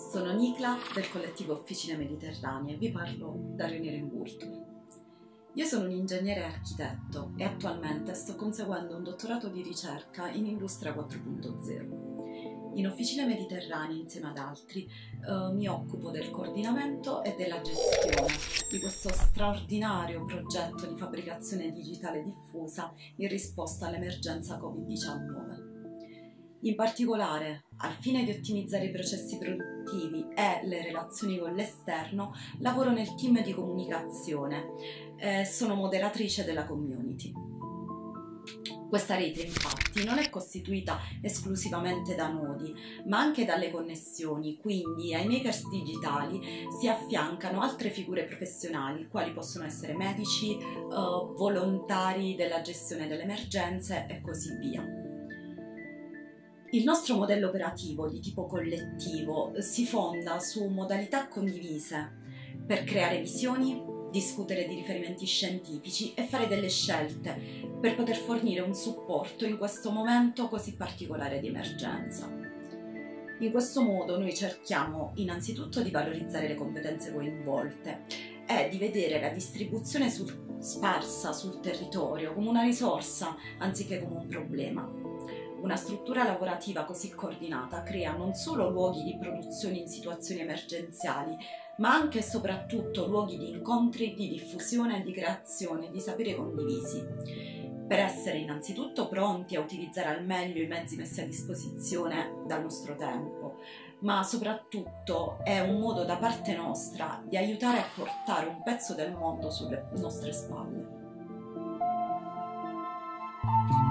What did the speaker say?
Sono Nicla del collettivo Officine Mediterranee e vi parlo da Riunione in Vulture. Io sono un ingegnere architetto e attualmente sto conseguendo un dottorato di ricerca in Industria 4.0. In Officine Mediterranee, insieme ad altri, mi occupo del coordinamento e della gestione di questo straordinario progetto di fabbricazione digitale diffusa in risposta all'emergenza Covid-19. In particolare, al fine di ottimizzare i processi produttivi e le relazioni con l'esterno, lavoro nel team di comunicazione e sono moderatrice della community. Questa rete, infatti, non è costituita esclusivamente da nodi, ma anche dalle connessioni, quindi ai makers digitali si affiancano altre figure professionali, quali possono essere medici, volontari della gestione delle emergenze e così via. Il nostro modello operativo di tipo collettivo si fonda su modalità condivise per creare visioni, discutere di riferimenti scientifici e fare delle scelte per poter fornire un supporto in questo momento così particolare di emergenza. In questo modo noi cerchiamo innanzitutto di valorizzare le competenze coinvolte e di vedere la distribuzione sparsa sul territorio come una risorsa anziché come un problema. Una struttura lavorativa così coordinata crea non solo luoghi di produzione in situazioni emergenziali, ma anche e soprattutto luoghi di incontri, di diffusione e di creazione di saperi condivisi, per essere innanzitutto pronti a utilizzare al meglio i mezzi messi a disposizione dal nostro tempo, ma soprattutto è un modo da parte nostra di aiutare a portare un pezzo del mondo sulle nostre spalle.